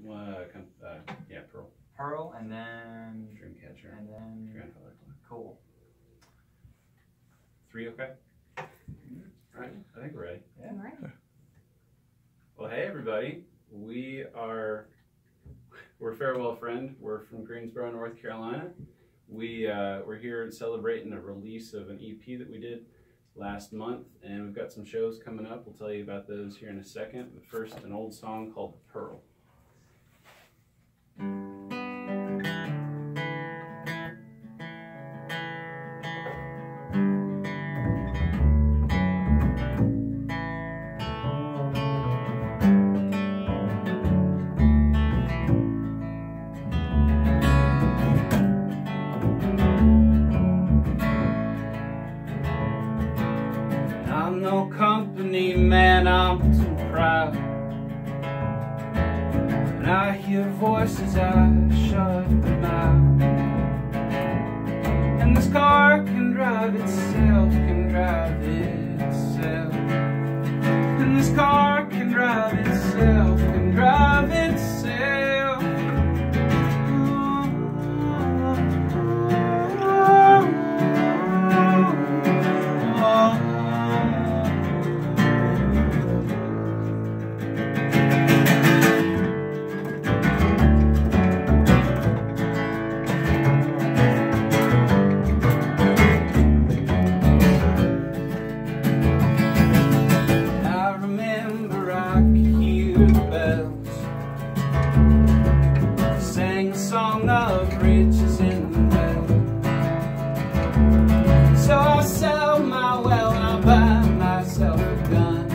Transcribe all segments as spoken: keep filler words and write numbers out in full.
Uh, uh, yeah, Pearl. Pearl, and then Dreamcatcher. And then Grandfather Clock. Cool. Three okay? All right, I think we're ready. Yeah. All right. Well, hey everybody. We are we're Farewell Friend. We're from Greensboro, North Carolina. We uh, we're here celebrating the release of an E P that we did last month, and we've got some shows coming up. We'll tell you about those here in a second. But first, an old song called Pearl. I'm no company man, I'm too proud. When I hear voices, I shut them out. And this car can drive itself, can drive itself. And this car can drive itself, can drive itself. Of riches in the well. So I sell my well and I buy myself a gun.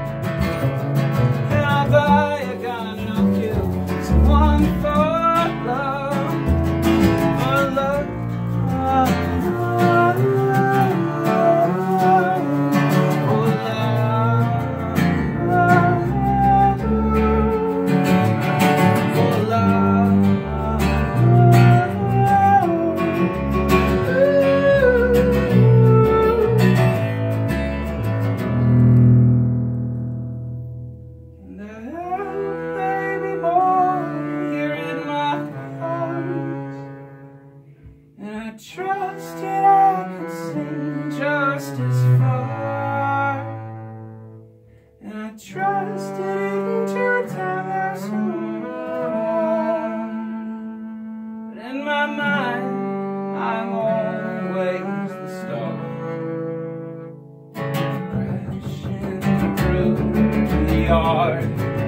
And I buy a gun and I'll kill someone for love. For love. For love. For love. Trusted I could sing just as far, and I trusted even to time as hard. But in my mind, I'm always the star, crashing through the yard.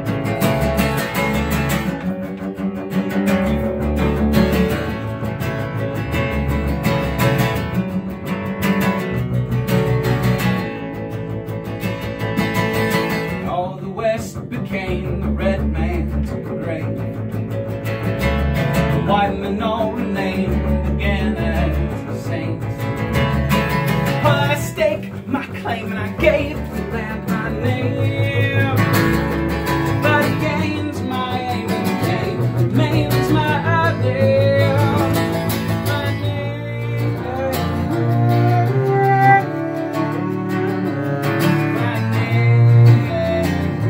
Became the red man's grave. The white man all remained again as the saints. Well, I staked my claim and I gave the land my name. But it gains my aim and the game remains my idea. My name. My name.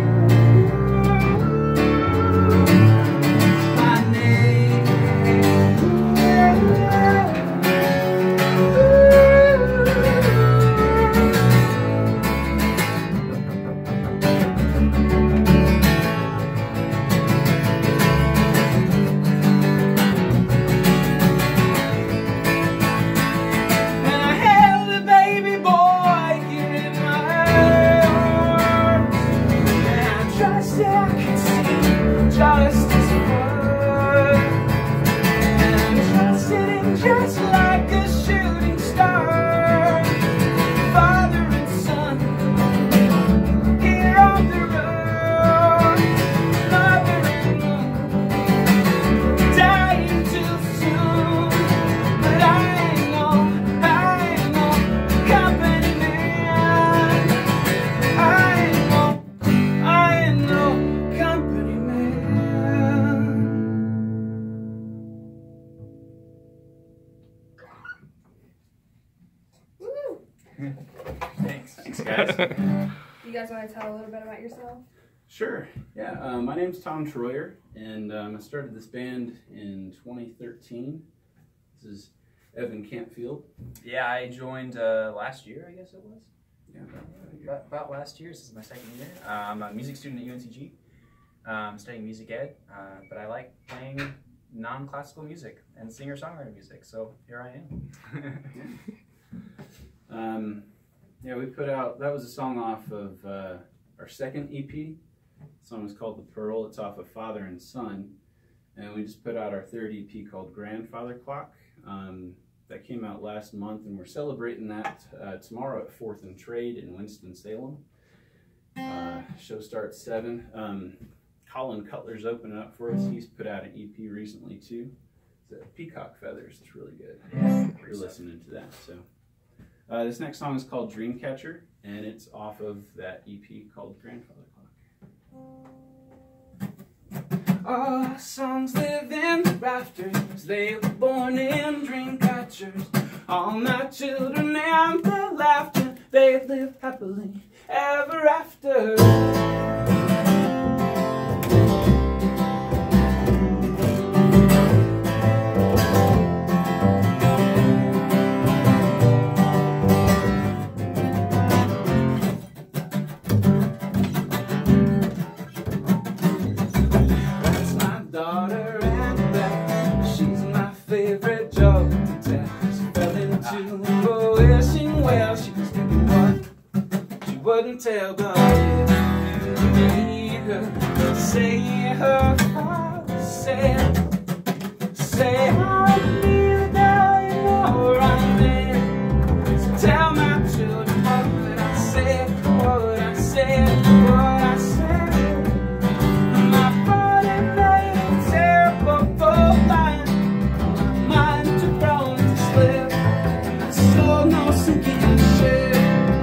Just as far, and I'm trusted in just like a shooting star. Father and son, here on the road. Mother and mother, dying too soon. But I know, I know, company man. I know, I know, company man. Woo! Thanks. Thanks, guys. You guys want to tell a little bit about yourself? Sure. Yeah. Uh, my name's Tom Troyer, and um, I started this band in twenty thirteen. This is Evan Campfield. Yeah, I joined uh, last year, I guess it was. Yeah, about, About, about last year. This is my second year. Uh, I'm a music student at U N C G. Um, studying music ed, uh, but I like playing non-classical music and singer-songwriter music, so here I am. um, yeah, we put out, that was a song off of uh, our second E P. The song is called The Pearl. It's off of Father and Son. And we just put out our third E P called Grandfather Clock. Um, that came out last month, and we're celebrating that uh, tomorrow at Fourth and Trade in Winston-Salem. Uh, show starts seven. Um, Colin Cutler's opening up for us. He's put out an E P recently too. It's uh, Peacock Feathers. It's really good. Yeah, we're listening to that. So uh, this next song is called Dreamcatcher, and it's off of that E P called Grandfather Clock. All songs live in the rafters. They were born in dreamcatchers. All my children and their laughter, they live happily ever after. Wouldn't tell, but you need her. Say her father said, say I need that you know I'm there. So tell my children what I said, what I said, what I said. My body made a terrible line. My mind too prone to slip. My soul no sinking ship.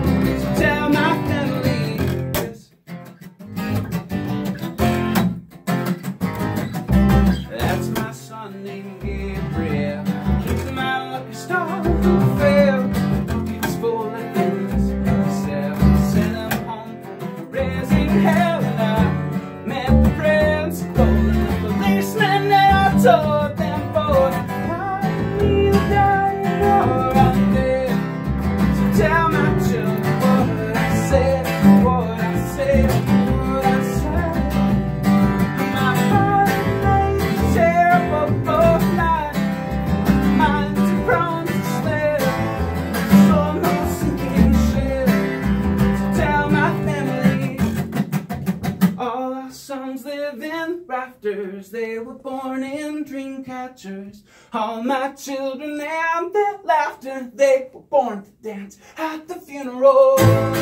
They were born in dream catchers. All my children and their laughter, they were born to dance at the funeral.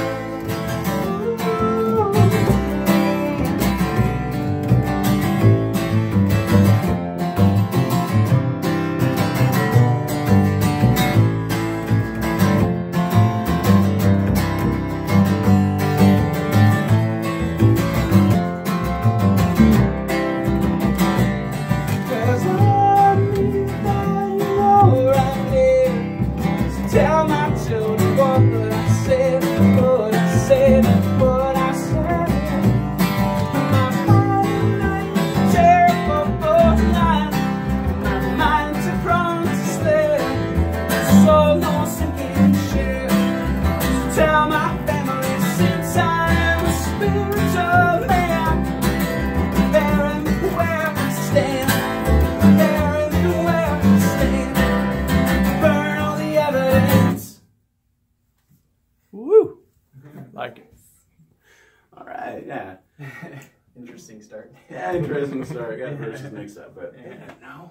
Like it. All right, yeah. Interesting start. Yeah, interesting start. Got verses mixed up, but yeah, no.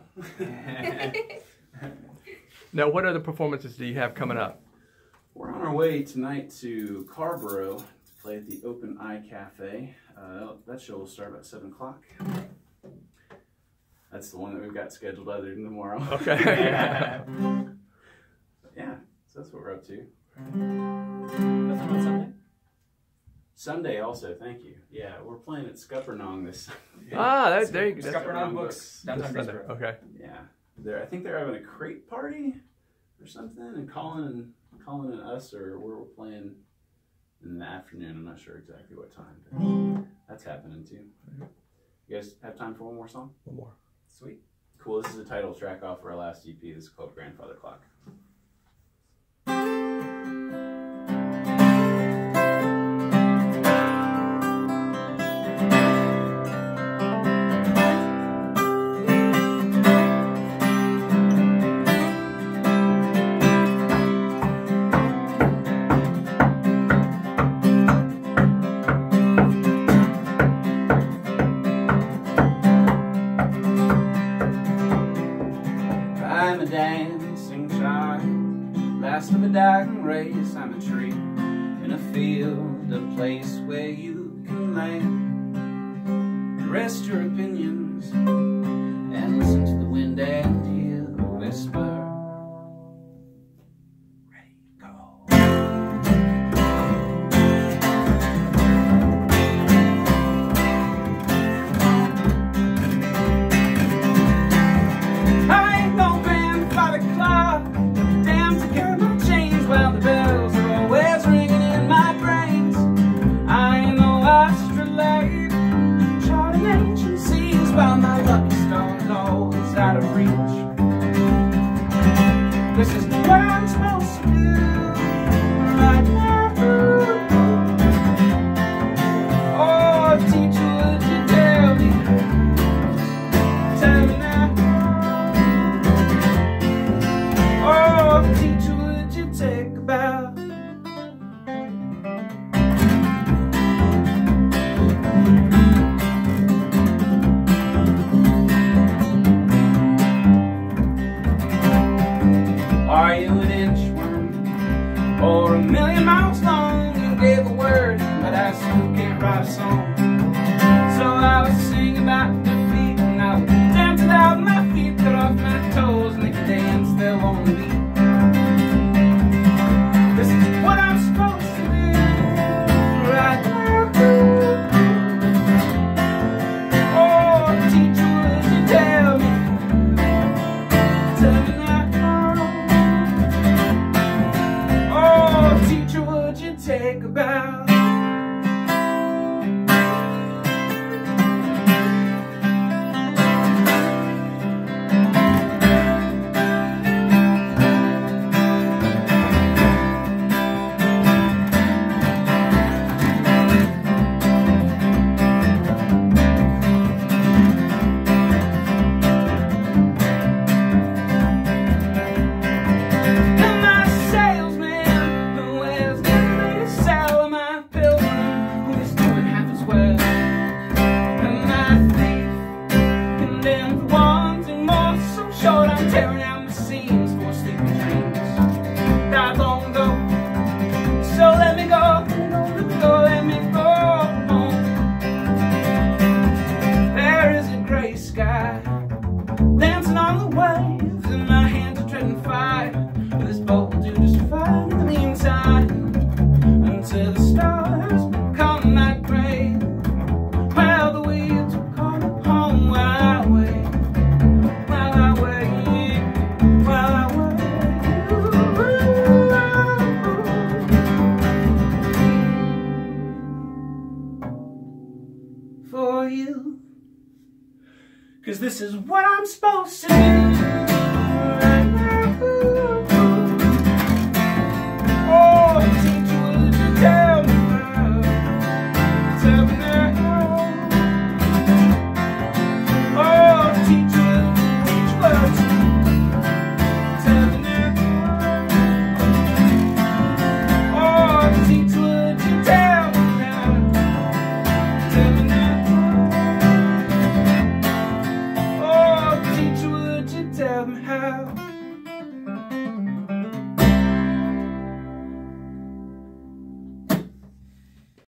Now, what other performances do you have coming up? We're on our way tonight to Carborough to play at the Open Eye Cafe. Uh, that show will start about seven o'clock. That's the one that we've got scheduled other than tomorrow. Okay. Yeah, so that's what we're up to. Nothing on Sunday? Sunday also, thank you. Yeah, we're playing at Scuppernong this Sunday. Ah, that, there you go. Scuppernong Books, downtown Greensboro. Okay. Yeah, they're, I think they're having a crate party or something, and Colin and Colin and us are we're playing in the afternoon. I'm not sure exactly what time, but that's happening too. You guys have time for one more song? One more. Sweet. Cool. This is the title track off our last E P. This is called Grandfather Clock. I'm a dancing child, last of a dying race. I'm a tree in a field, a place where you can land. Rest your opinions and listen to the wind and hear the whisper. Ready, go. I ain't no grandfather clock, damn to carry my change while the bells are always ringing in my brains. I ain't no astrolabe, charting ancient seas while my lucky star's always out of reach. This is what I'm supposed to do right now. Oh, teacher, would you tell me? Tell me now. Oh, teacher, would you take a bow? Are you an inchworm or a million miles long? You gave a word, but I still can't write a song. So I was singing about defeat, and I was dancing out my feet, cut off my toes, make a dance they'll only beat. This is what I'm supposed to do right now. Oh, teacher, would you tell me? Tell me now. Oh, teacher, would you take a bow? Am I a salesman who wears the latest style? Am I a pilgrim who is doing half as well? Am I a thief, condemned for wanting more? So short I'm tearing out my seams for sleeping dreams died long ago. So let me go, let me go, let me go home. There is a gray sky dancing on the waves, and my hands are treading fire. This boat will do just fine in the meantime, until the stars become my grave. Well, the weeds will call me home while I wait, while I wait, while I wait for you. 'Cause this is what I'm supposed to do right now.